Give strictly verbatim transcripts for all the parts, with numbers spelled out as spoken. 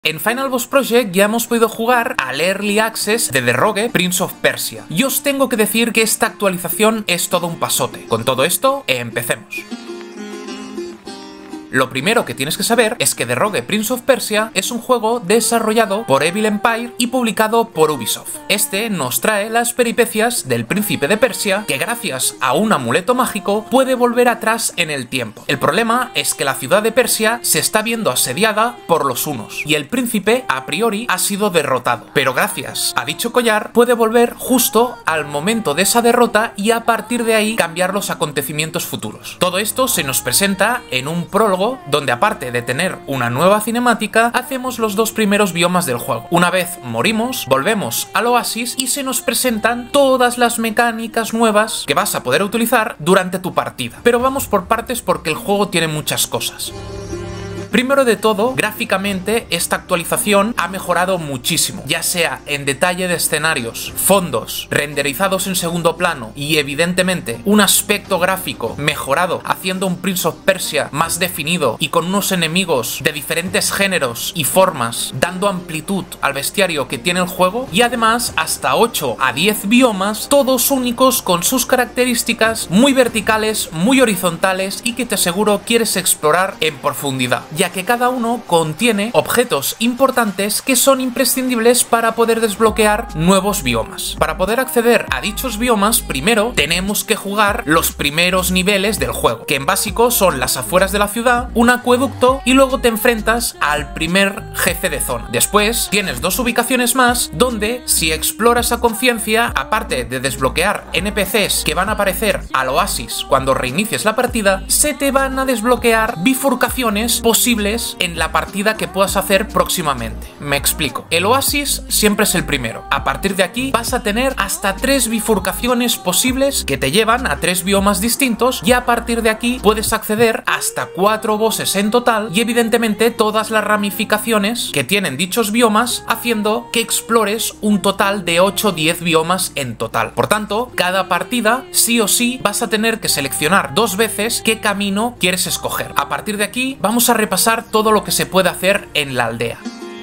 En Final Boss Project ya hemos podido jugar al Early Access de The Rogue Prince of Persia, y os tengo que decir que esta actualización es todo un pasote. Con todo esto, empecemos. Lo primero que tienes que saber es que The Rogue Prince of Persia es un juego desarrollado por Evil Empire y publicado por Ubisoft. Este nos trae las peripecias del príncipe de Persia, que gracias a un amuleto mágico puede volver atrás en el tiempo. El problema es que la ciudad de Persia se está viendo asediada por los hunos, y el príncipe a priori ha sido derrotado. Pero gracias a dicho collar puede volver justo al momento de esa derrota y a partir de ahí cambiar los acontecimientos futuros. Todo esto se nos presenta en un prólogo donde, aparte de tener una nueva cinemática, hacemos los dos primeros biomas del juego. Una vez morimos, volvemos al oasis y se nos presentan todas las mecánicas nuevas que vas a poder utilizar durante tu partida. Pero vamos por partes porque el juego tiene muchas cosas. Primero de todo, gráficamente esta actualización ha mejorado muchísimo, ya sea en detalle de escenarios, fondos, renderizados en segundo plano y evidentemente un aspecto gráfico mejorado, haciendo un Prince of Persia más definido y con unos enemigos de diferentes géneros y formas, dando amplitud al bestiario que tiene el juego, y además hasta ocho a diez biomas, todos únicos con sus características muy verticales, muy horizontales y que te aseguro quieres explorar en profundidad, ya que cada uno contiene objetos importantes que son imprescindibles para poder desbloquear nuevos biomas. Para poder acceder a dichos biomas, primero tenemos que jugar los primeros niveles del juego, que en básico son las afueras de la ciudad, un acueducto y luego te enfrentas al primer jefe de zona. Después tienes dos ubicaciones más donde, si exploras a conciencia, aparte de desbloquear N P Cs que van a aparecer al oasis cuando reinicies la partida, se te van a desbloquear bifurcaciones posibles en la partida que puedas hacer próximamente. Me explico. El oasis siempre es el primero. A partir de aquí vas a tener hasta tres bifurcaciones posibles que te llevan a tres biomas distintos, y a partir de aquí puedes acceder hasta cuatro bosses en total y evidentemente todas las ramificaciones que tienen dichos biomas, haciendo que explores un total de ocho a diez biomas en total. Por tanto, cada partida sí o sí vas a tener que seleccionar dos veces qué camino quieres escoger. A partir de aquí vamos a repasar todo lo que se puede hacer en la aldea.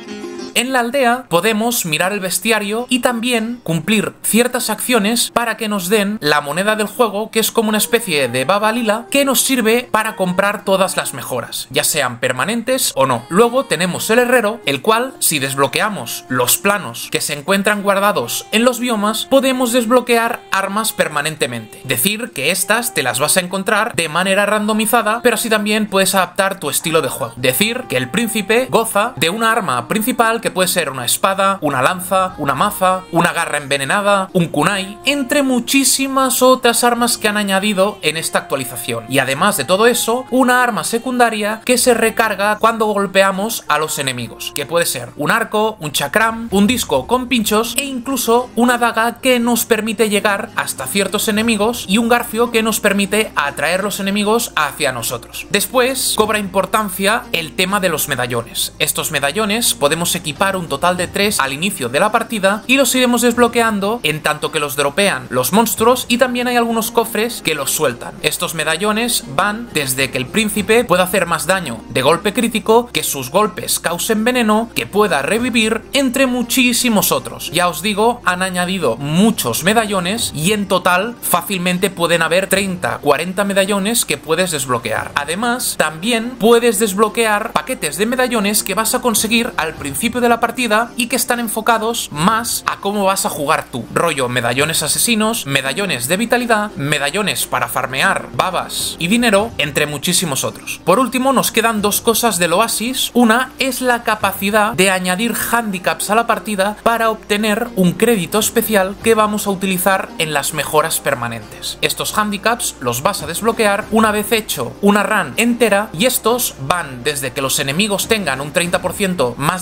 En la aldea podemos mirar el bestiario y también cumplir ciertas acciones para que nos den la moneda del juego, que es como una especie de baba lila que nos sirve para comprar todas las mejoras, ya sean permanentes o no. Luego tenemos el herrero, el cual, si desbloqueamos los planos que se encuentran guardados en los biomas, podemos desbloquear armas permanentemente. Decir que estas te las vas a encontrar de manera randomizada, pero así también puedes adaptar tu estilo de juego. Decir que el príncipe goza de una arma principal que puede ser una espada, una lanza, una maza, una garra envenenada, un kunai, entre muchísimas otras armas que han añadido en esta actualización. Y además de todo eso, una arma secundaria que se recarga cuando golpeamos a los enemigos, que puede ser un arco, un chakram, un disco con pinchos e incluso una daga que nos permite llegar hasta ciertos enemigos, y un garfio que nos permite atraer los enemigos hacia nosotros. Después cobra importancia el tema de los medallones. Estos medallones podemos equipar un total de tres al inicio de la partida y los iremos desbloqueando en tanto que los dropean los monstruos, y también hay algunos cofres que los sueltan. Estos medallones van desde que el príncipe pueda hacer más daño de golpe crítico, que sus golpes causen veneno, que pueda revivir, entre muchísimos otros. Ya os digo, han añadido muchos medallones y en total fácilmente pueden haber treinta a cuarenta medallones que puedes desbloquear. Además, también puedes desbloquear paquetes de medallones que vas a conseguir al principio de la partida y que están enfocados más a cómo vas a jugar tú. Rollo medallones asesinos, medallones de vitalidad, medallones para farmear babas y dinero, entre muchísimos otros. Por último, nos quedan dos cosas del oasis. Una es la capacidad de añadir handicaps a la partida para obtener un crédito especial que vamos a utilizar en las mejoras permanentes. Estos handicaps los vas a desbloquear una vez hecho una run entera, y estos van desde que los enemigos tengan un treinta por ciento más de salud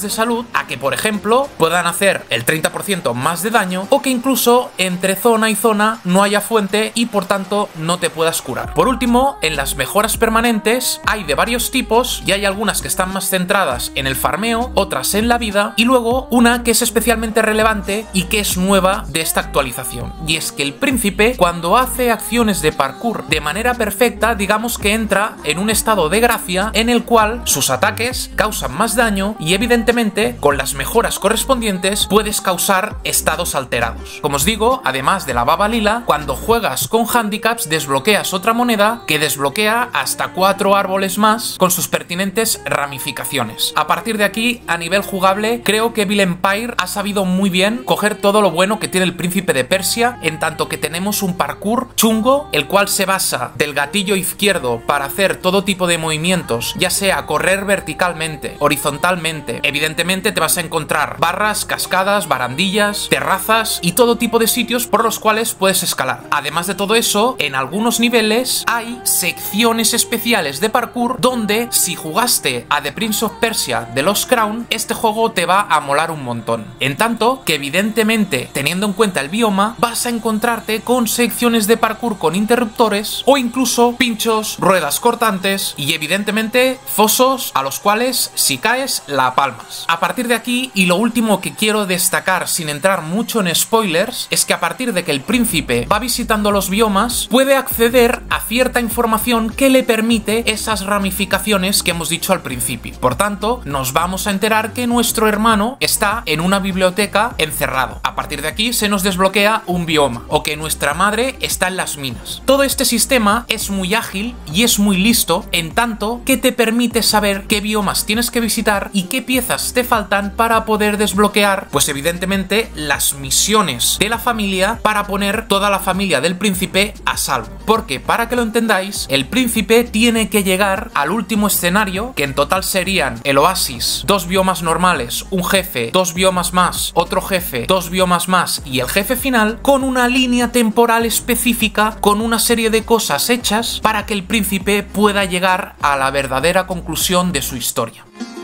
a que, por ejemplo, puedan hacer el treinta por ciento más de daño o que incluso entre zona y zona no haya fuente y por tanto no te puedas curar. Por último, en las mejoras permanentes hay de varios tipos y hay algunas que están más centradas en el farmeo, otras en la vida y luego una que es especialmente relevante y que es nueva de esta actualización. Y es que el príncipe, cuando hace acciones de parkour de manera perfecta, digamos que entra en un estado de gracia en el cual sus ataques causan más daño y evidentemente con las mejoras correspondientes puedes causar estados alterados. Como os digo, además de la baba lila, cuando juegas con handicaps desbloqueas otra moneda que desbloquea hasta cuatro árboles más con sus pertinentes ramificaciones. A partir de aquí, a nivel jugable, creo que Evil Empire ha sabido muy bien coger todo lo bueno que tiene el príncipe de Persia, en tanto que tenemos un parkour chungo, el cual se basa del gatillo izquierdo para hacer todo tipo de movimientos, ya sea correr verticalmente, horizontalmente. Evidentemente te vas a encontrar barras, cascadas, barandillas, terrazas y todo tipo de sitios por los cuales puedes escalar. Además de todo eso, en algunos niveles hay secciones especiales de parkour donde si jugaste a The Prince of Persia The Lost Crown, este juego te va a molar un montón. En tanto que evidentemente, teniendo en cuenta el bioma, vas a encontrarte con secciones de parkour con interruptores o incluso pinchos, ruedas cortantes y evidentemente fosos a los cuales si caes la palmas. A partir de aquí, y lo último que quiero destacar sin entrar mucho en spoilers, es que a partir de que el príncipe va visitando los biomas, puede acceder a cierta información que le permite esas ramificaciones que hemos dicho al principio. Por tanto, nos vamos a enterar que nuestro hermano está en una biblioteca encerrado. A partir de aquí se nos desbloquea un bioma, o que nuestra madre está en las minas. Todo este sistema es muy ágil y es muy listo, en tanto que te permite saber qué biomas tienes que visitar y qué piezas te faltan para poder desbloquear, pues evidentemente, las misiones de la familia para poner toda la familia del príncipe a salvo. Porque, para que lo entendáis, el príncipe tiene que llegar al último escenario, que en total serían el oasis, dos biomas normales, un jefe, dos biomas más, otro jefe, dos biomas más y el jefe final, con una línea temporal específica, con una serie de cosas hechas para que el príncipe pueda llegar a la verdadera conclusión de su historia.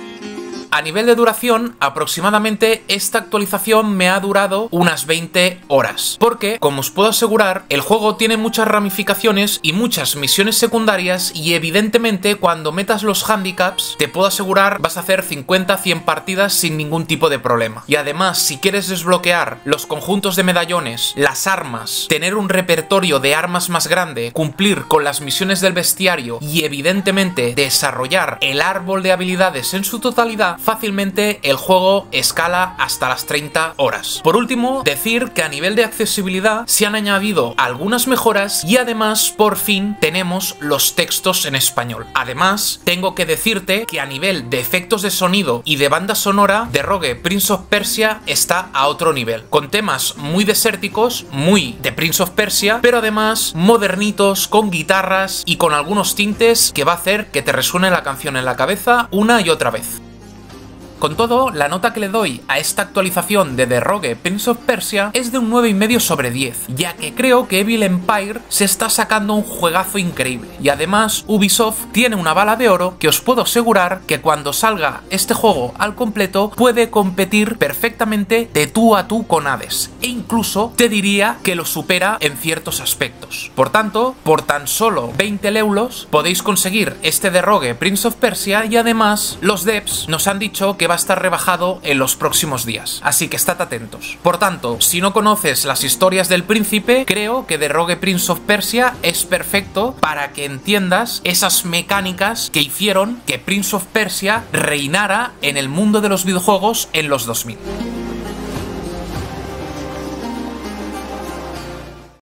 A nivel de duración, aproximadamente esta actualización me ha durado unas veinte horas, porque, como os puedo asegurar, el juego tiene muchas ramificaciones y muchas misiones secundarias y evidentemente cuando metas los handicaps, te puedo asegurar vas a hacer cincuenta a cien partidas sin ningún tipo de problema. Y además, si quieres desbloquear los conjuntos de medallones, las armas, tener un repertorio de armas más grande, cumplir con las misiones del bestiario y evidentemente desarrollar el árbol de habilidades en su totalidad, fácilmente el juego escala hasta las treinta horas. Por último, decir que a nivel de accesibilidad se han añadido algunas mejoras y además por fin tenemos los textos en español. Además, tengo que decirte que a nivel de efectos de sonido y de banda sonora, The Rogue Prince of Persia está a otro nivel, con temas muy desérticos, muy de Prince of Persia, pero además modernitos, con guitarras y con algunos tintes que va a hacer que te resuene la canción en la cabeza una y otra vez. Con todo, la nota que le doy a esta actualización de The Rogue Prince of Persia es de un nueve coma cinco sobre diez, ya que creo que Evil Empire se está sacando un juegazo increíble. Y además, Ubisoft tiene una bala de oro que os puedo asegurar que cuando salga este juego al completo puede competir perfectamente de tú a tú con Hades, e incluso te diría que lo supera en ciertos aspectos. Por tanto, por tan solo veinte euros podéis conseguir este The Rogue Prince of Persia y además los devs nos han dicho que va a estar rebajado en los próximos días, así que estad atentos. Por tanto, si no conoces las historias del príncipe, creo que The Rogue Prince of Persia es perfecto para que entiendas esas mecánicas que hicieron que Prince of Persia reinara en el mundo de los videojuegos en los dos mil.